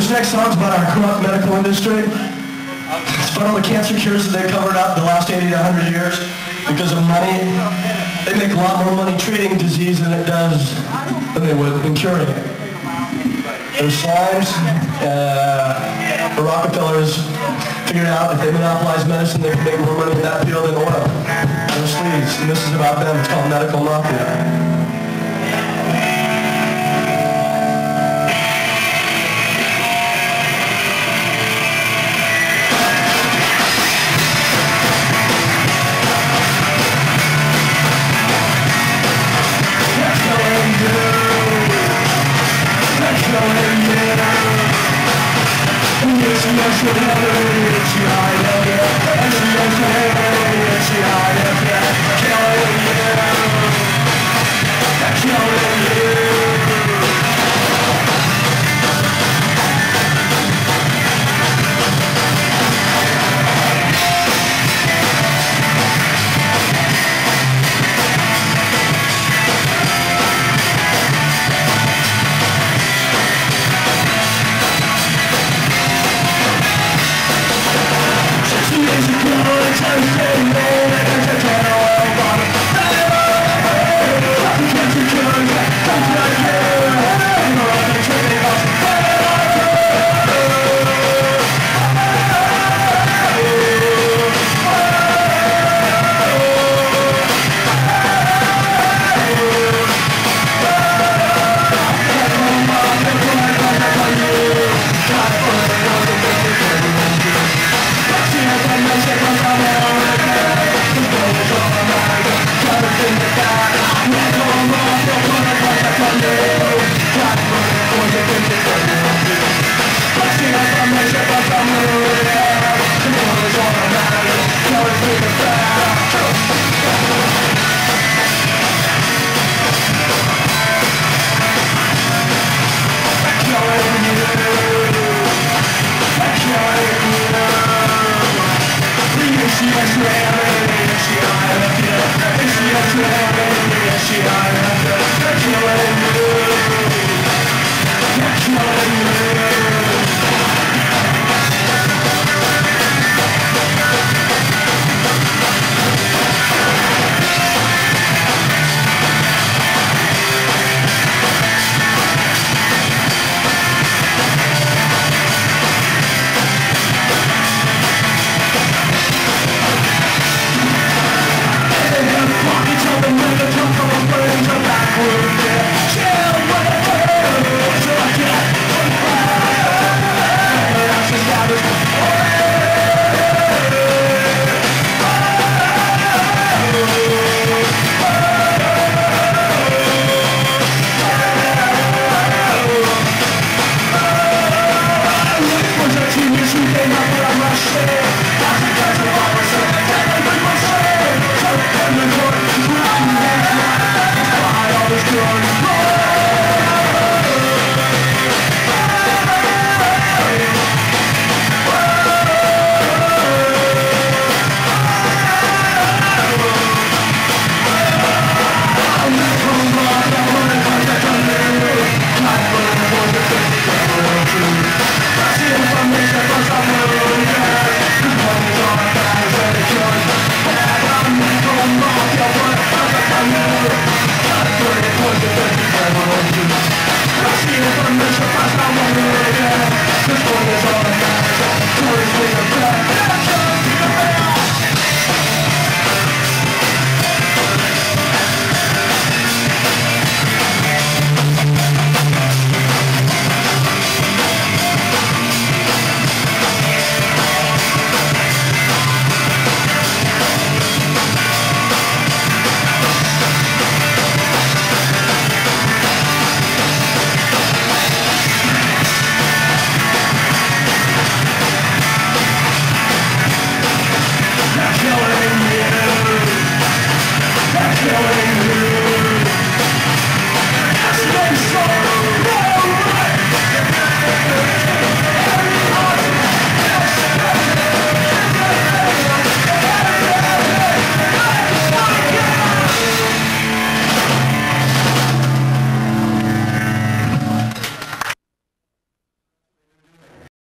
This next song's about our corrupt medical industry. It's about all the cancer cures that they've covered up the last 80 to 100 years because of money. They make a lot more money treating disease than they would in curing it. There's slimes. The Rockefellers figured out if they monopolize medicine, they can make more money in that field than oil. Those sleeves, and this is about them. It's called Medical Mafia. It's